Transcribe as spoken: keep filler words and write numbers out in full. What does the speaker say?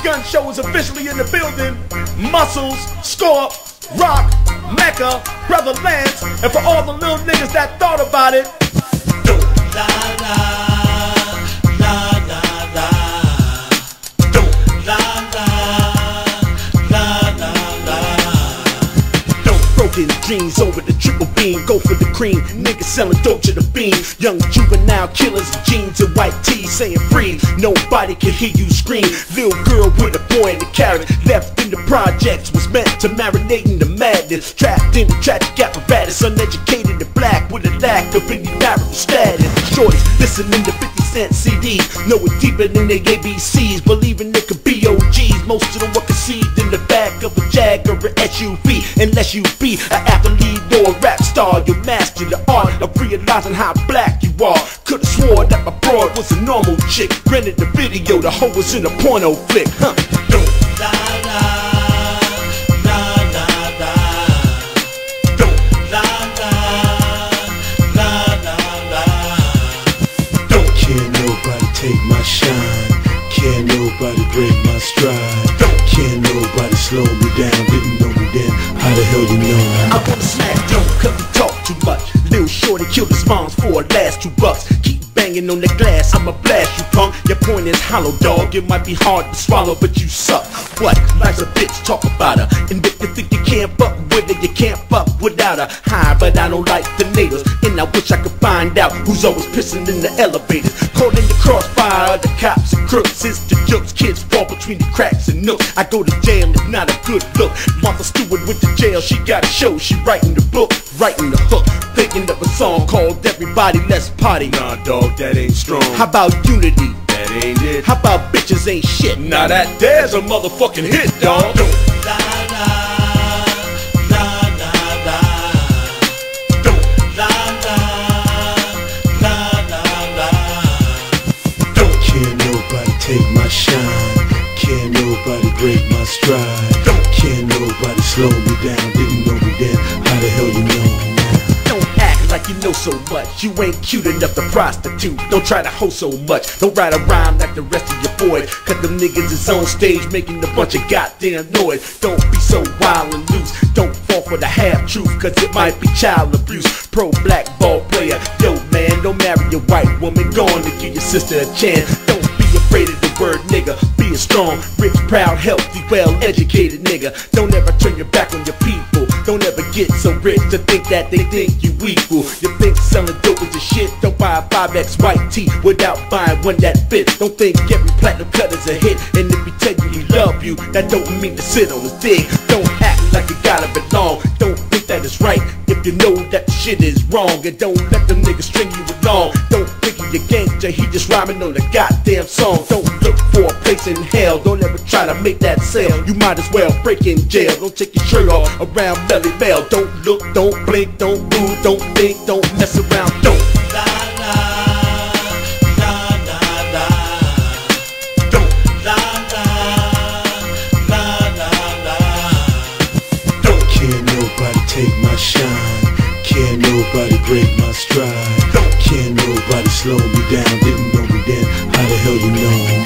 gun show is officially in the building. Muscles, Scorp, Rock, Mecca, Brother Lance, and for all the little niggas that thought about it. Do la la, la la la. Do la la, la la la. Don't broken dreams over the triple beam. Go for the cream, niggas selling dope to the beam. Young juvenile killers in jeans and white tees saying free. Nobody can hear you scream. Little girl with a boy in the carrot, left in the projects, was meant to marinate in the madness. Trapped in the tragic apparatus, uneducated and black with a lack of any marital status. Shorties listening to fifty cent C Ds, know it deeper than their A B Cs, believing it could be O Gs. Most of them were conceived in the back of a Jag or an S U V. Unless you be an athlete or a rap star, you master the art of realizing how black you are. Could've swore that my broad was a normal chick. Rented the video, the hoe was in a porno flick. Huh? Don't la la, la la la. Don't la la, la la la. Don't Can't nobody take my shine. Can't nobody break my stride. Don't Can't nobody slow me down. Didn't know me then. How the hell you know? I wanna smack dope cause we talk too much. Lil' shorty killed his moms for her last two bucks. Keep banging on the glass, I'ma blast you punk. Your point is hollow, dog. It might be hard to swallow, but you suck. What? Life's a bitch, talk about her. And if you think you can't fuck with her, you can't fuck without her. High, but I don't like the neighbors, and I wish I could find out who's always pissing in the elevators. Caught in the crossfire of the cops and crooks. It's the jokes, kids fall between the cracks and nooks. I go to jail, it's not a good look. Martha Stewart went to jail, she got a show. She writing the book, writing the hook. Thinking of a song called Everybody Let's Party. Nah, dog, that ain't strong. How about Unity? That ain't it. How about Bitches Ain't Shit? Now that there's a motherfucking hit, dog. Don't la la, la la la. Don't la la, la la la. Don't Can't nobody take my shine. Can't nobody break my stride. Don't Can't nobody slow me down. Didn't know me then. How the hell you know now? Don't act like you know so much. You ain't cute enough to prostitute. Don't try to hoe so much. Don't write a rhyme like the rest of your boys. Cause them niggas is on stage making a bunch of goddamn noise. Don't be so wild and loose. Don't fall for the half truth, cause it might be child abuse. Pro black ball player. Yo man, don't marry a white woman. Go on to give your sister a chance. Don't be afraid of the word nigga. Be a strong, rich, proud, healthy, well-educated nigga. Don't ever turn your back on your people. Don't ever get so rich to think that they think you equal. You think selling dope is a shit? Don't buy a five X white tee without buying one that fits. Don't think every platinum cut is a hit. And if we tell you we love you, that don't mean to sit on his dick. Don't act like you gotta belong. Don't think that it's right if you know that the shit is wrong. And don't let them niggas string you along. Don't think he a gangster, he just rhyming on the goddamn song. Don't look for a place in hell. Don't ever try to make that sale. You might as well break in jail. Don't take your shirt off around Mele Mel. Don't look, don't blink, don't move, don't think, don't mess around. Don't la la, la la la. Don't la la, la la la. Don't Can't nobody take my shine. Can't nobody break my stride. Don't Can't nobody slow me down. Didn't know me then. How the hell you know?